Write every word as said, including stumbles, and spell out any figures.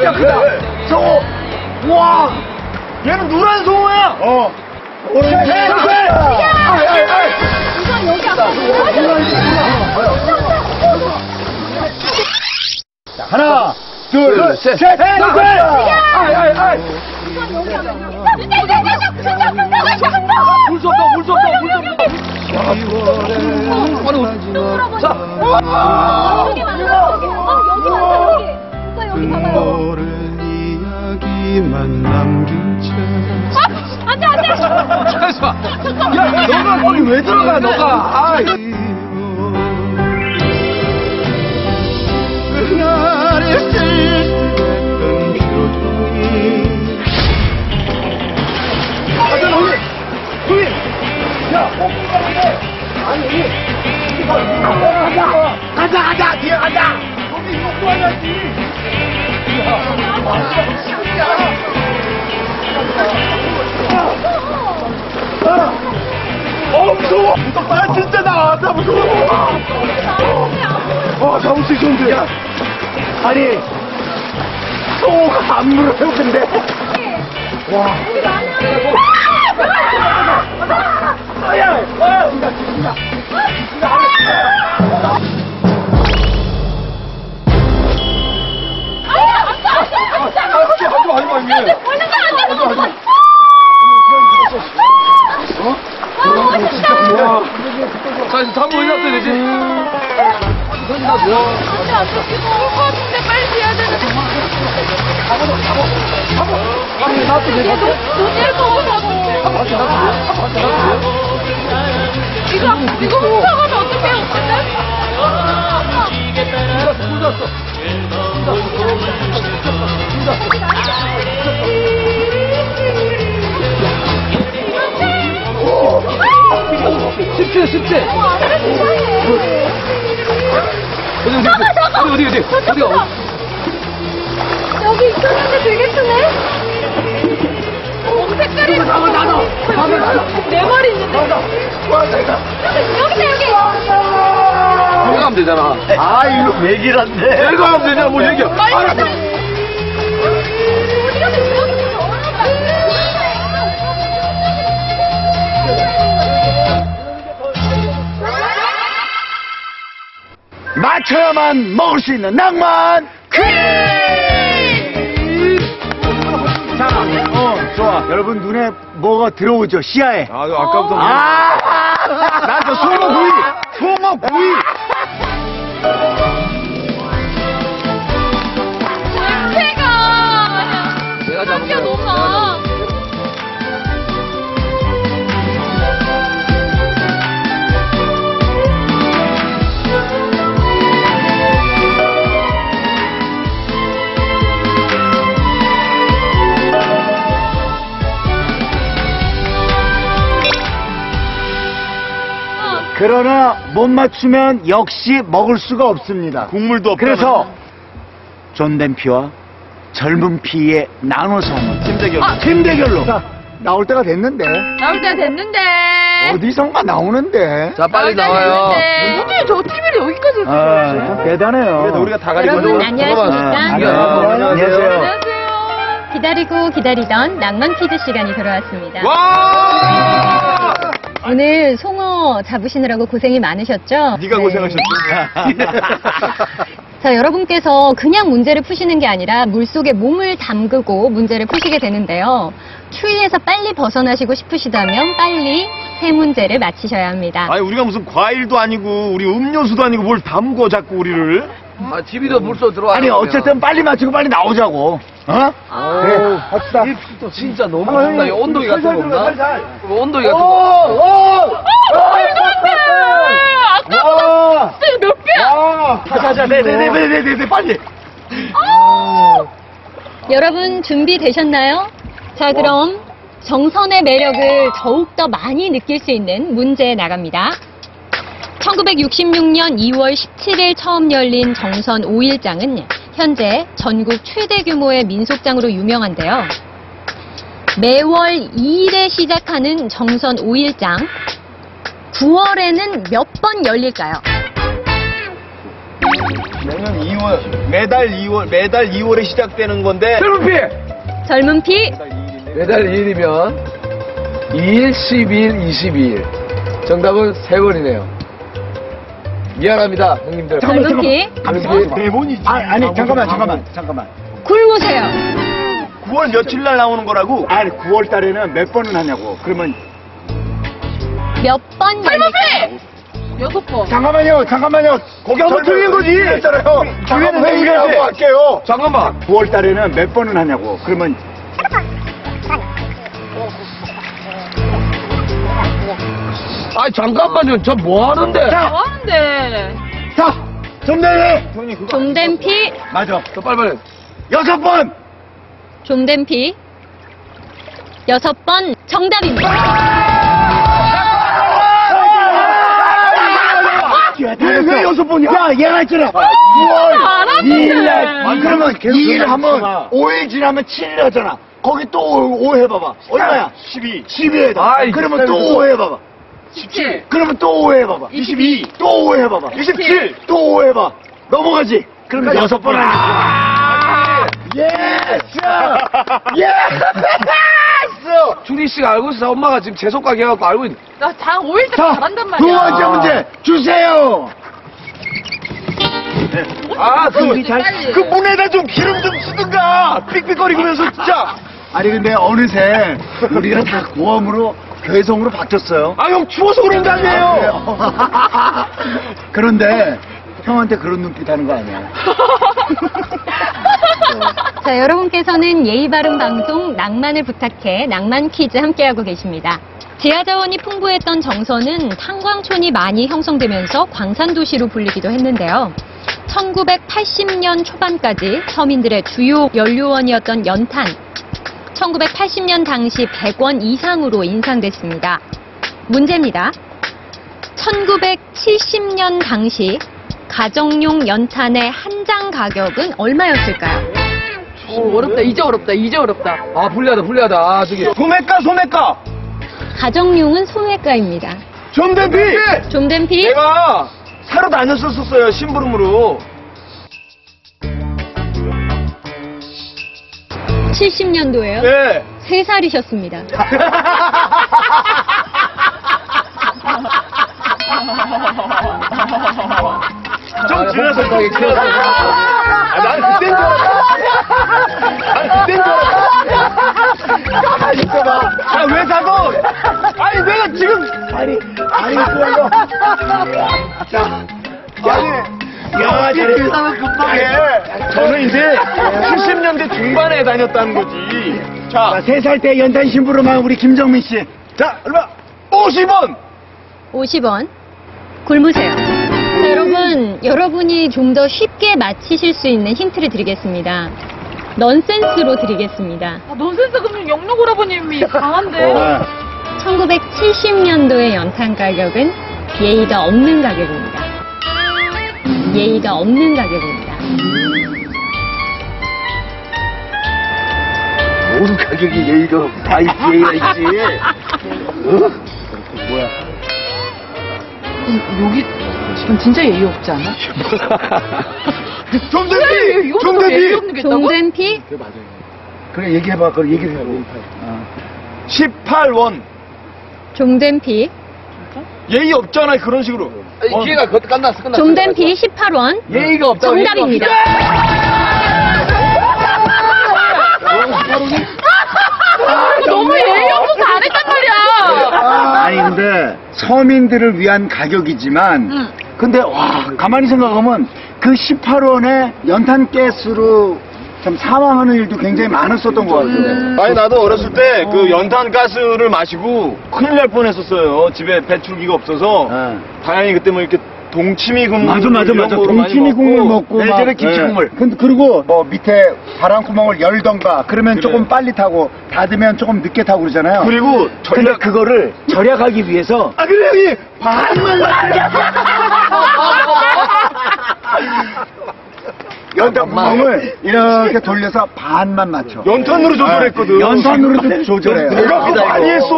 진짜 크다. 성호. 와. 얘는 누란 성호야. 어. 오늘 이건 여기 아까 하나, 둘, 셋, 셋, 넷, 아이, 아이, 아이. 물수 없다, 물수 없다, 물수 없다. 자, 여기 많아, 여기. 어, 여기 많다, 여기. 오빠 여기 봐봐요. 이야기만 남긴 채 아, 안 돼, 안 돼. 잠깐만. 야, 너가 거기 왜 들어가, 너가. 아이. 그날의 쓸쓸했던 표정이 가자, 형님. 형님. 야, 뽀뽀가 돼. 아니, 가자, 가자, 가자, 뒤에 가자. 여기 뽀뽀 하자지. 야, 어, 무서워. 아, 진짜 나, 나 무서워. 어, 잡을 수 있었는데. 야, 아니, 소가 안 물어요, 근데. 와. 아, 야, 아, 진짜, 진짜. 자, 이제 잠을 왜 잡어야 되지? 손이 다 뭐야? 안돼, 안돼. 죽을 것 같은데 빨리 해야 되는데. 잡아, 잡아, 잡아. 아니, 나도 내 못 읽어, 어떡해. 이거, 이거 훔쳐가면 어떡해, 어떡해? 쏟았어. 십칠, 십칠. 어디, 어디, 어디, 어디, 어디, 어디가? 여기 있었는데 되게 크네? 어, 색깔이. 나가, 나가. 나가, 나가. 내 머리 있는데. 여기다, 여기. 내가 하면 되잖아. 아, 이거 맥이란데. 내가 하면 되잖아, 뭐 얘기야. 빨리 가자. 어디 가서 여기 있어. 맞춰야만 먹을 수 있는 낭만 퀴즈! 자, 어, 좋아. 여러분 눈에 뭐가 들어오죠? 시야에. 아, 아까부터 아, 나 저 송어 구이, 송어 구이. 냄새가. 내가 잡은 냄새가 거야. 너무 나. 그러나 못 맞추면 역시 먹을 수가 없습니다. 국물도 없다. 그래서 존댄 피와 젊은 피에 나눠서 하는 팀 대결. 아, 팀 대결로. 자, 나올 때가 됐는데. 나올 때가 됐는데. 어디선가 나오는데. 자, 빨리 나와요. 어떻게 저 티비를 여기까지 아, 참 대단해요. 그래도 우리가 다 가지고 여러분, 있는 안녕하십니까? 아, 안녕하세요. 안녕하세요. 기다리고 기다리던 낭만 퀴즈 시간이 돌아왔습니다. 와! 오늘 송어 잡으시느라고 고생이 많으셨죠? 네가 네. 고생하셨지. 자, 여러분께서 그냥 문제를 푸시는 게 아니라 물속에 몸을 담그고 문제를 푸시게 되는데요. 추위에서 빨리 벗어나시고 싶으시다면 빨리 세 문제를 맞히셔야 합니다. 아니, 우리가 무슨 과일도 아니고 우리 음료수도 아니고 뭘 담궈 자꾸 우리를. 아, 티비도 물속 들어와. 아니, 어쨌든 빨리 맞추고 빨리 나오자고. 어? 그래, 합시다. 진짜 너무 춥다. 이 온도계 같은 거 없나? 온도계 같은 오, 거. 오, 말도 안 돼! 와! 진짜 몇 개야? 와! 자, 자, 자, 네네네네네네, 빨리. 여러분 준비되셨나요? 자, 그럼 정선의 매력을 더욱더 많이 느낄 수 있는 문제 나갑니다. 천구백육십육 년 이월 십칠일 처음 열린 정선 오일장은 현재 전국 최대 규모의 민속장으로 유명한데요. 매월 이일에 시작하는 정선 오일장, 구월에는 몇 번 열릴까요? 매년 이월, 매달 이월, 매달 이월에 시작되는 건데. 젊은 피! 젊은 피 매달 이 일이면 이 일, 십이 일, 이십이 일. 정답은 세 번이네요. 미안합니다, 형님들. 잠깐만, 젊은 피 잠깐만. 대본이지. 아, 아니, 잠깐만, 잠깐만, 잠깐만. 굶으세요. 구월 며칠 날 나오는 거라고? 아니, 구월 달에는 몇 번은 하냐고. 그러면, 몇 번 열릴까요? 여섯 번. 잠깐만요, 잠깐만요. 거기 한번 틀린 거지. 했잖아요. 기회는 회의를 내가 하고 할게요. 잠깐만. 구월 달에는 몇 번은 하냐고. 그러면, 아, 잠깐만요. 저 뭐 하는데? 자, 뭐 하는데? 자, 좀대리 형님 그거. 좀된 피 맞아. 저 빨리빨리. 여섯 번. 좀된 피 여섯 번 정답입니다. 왜, 왜 여섯 번이야? 야, 얘가 했잖아. 구월 이 일 날. 아니, 그러면 계속 이 일 계속 하면 해봐. 오 일 지나면 칠 일 하잖아. 거기 또 오 해봐봐. 얼마야? 십이. 십이 해다. 아이, 그러면 또 진짜 오 해봐봐. 십칠. 그러면 또 오 해봐봐. 이십이. 또 오 해봐봐. 이십칠. 또 오 해봐. 넘어가지. 그러면 여섯 번 하니까. 예스! 예스! 준희 씨가 알고 있어. 엄마가 지금 재속 가게 해갖고 알고 있는. 나 장 오 일 때 자, 잘한단 두 말이야. 번째 문제 주세요. 아, 그, 빨리, 빨리. 그 문에다 좀 기름 좀 쓰든가. 삑삑거리면서 진짜. 아니 근데 어느새 우리가 다 고함으로 괴성으로 바뀌었어요. 아, 형 추워서 그런 거 아니에요. 그런데 형한테 그런 눈빛 하는 거 아니야. 자, 여러분께서는 예의 바른 방송 낭만을 부탁해 낭만 퀴즈 함께하고 계십니다. 지하 자원이 풍부했던 정선은 탄광촌이 많이 형성되면서 광산도시로 불리기도 했는데요. 천구백팔십 년 초반까지 서민들의 주요 연료원이었던 연탄, 천구백팔십 년 당시 백 원 이상으로 인상됐습니다. 문제입니다. 천구백칠십 년 당시 가정용 연탄의 한 장 가격은 얼마였을까요? 오, 어렵다. 이제 어렵다. 이제 어렵다. 아, 불리하다, 불리하다. 아, 저기. 소매가 소매가. 가정용은 소매가입니다. 좀대비. 좀된 피 내가 사러 다녔었어요, 심부름으로. 칠십 년도에요. 네. 세 살이셨습니다. 좀 지나서 아, 가게 키워서. 아, 난 그땐 줄 알았어. 난 그땐 줄 알았어. 가만히 있어봐. 아, 왜 사도? 아니, 내가 지금. 아니, 아니, 그거. 자, 아니. 야, 계산은 급하게. 저는 이제 칠십 년대 중반에 다녔다는 거지. 자, 세 살 때 연탄 심부름한 우리 김정민 씨. 자, 얼마? 오십 원! 오십 원. 굶으세요. 자, 여러분, 여러분이 좀 더 쉽게 맞히실 수 있는 힌트를 드리겠습니다. 넌센스로 드리겠습니다. 아, 넌센스 그럼 영록 오라버님이 강한데. 어. 천구백칠십 년도의 연탄 가격은 예의가 없는 가격입니다. 예의가 없는 가격입니다. 모든 가격이 예의가 다 있지, 예의가 있지. 어? 뭐야? 여기 지금 진짜 예의 없지 않아? 좀대비! 이거보다 예의 없는 게 있다고? 좀된 피 그래, 맞아요. 그래, 얘기해봐. 그걸 얘기를 해. 어. 십팔 원. 좀된 피 예의 없잖아, 그런 식으로. 이 기회가 그 끝났어, 끝났어. 좀된 피 십팔 원. 예의가 없다. 정답입니다. 너무 예의 없어 잘했단 말이야. 아니, 근데 서민들을 위한 가격이지만, 응. 근데 와, 가만히 생각하면 그 십팔 원에 연탄 가스로 참 사망하는 일도 굉장히 많았었던 것 같아요. 아니, 나도 어렸을 때 그 연탄 가스를 마시고 큰일 날 뻔했었어요. 집에 배출기가 없어서. 네. 다행히 그때 뭐 이렇게 동치미 국물. 맞아, 맞아, 맞아. 이런 거로 많이 동치미 국물 먹고. 막, 예전에 김치 예. 국물. 근데 그리고 뭐 밑에 바람구멍을 열던가 그러면 그래. 조금 빨리 타고 닫으면 조금 늦게 타고 그러잖아요. 그리고 근데 전략. 그거를 절약하기 위해서 아, 그래, 형님! 반만 연탄 구멍을 이렇게 돌려서 반만 맞춰. 연탄으로 조절했거든. 연탄으로도 조절해요. 내가 그거 많이 했어.